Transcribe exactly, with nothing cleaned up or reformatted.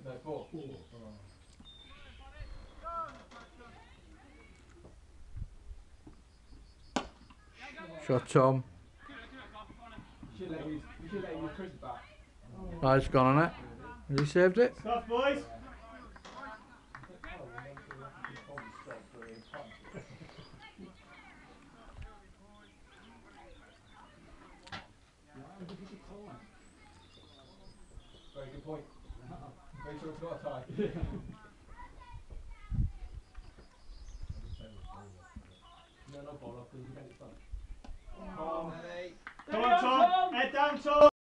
No, four. Four. Oh. Shot Tom. You should let you, you should let you Chris back. Oh, it's gone on it. Has he saved it? Stuff, boys. Very good point. Make sure it's not a tie. No, no ball up because we get it done. Come on, Tom. Head down, Tom.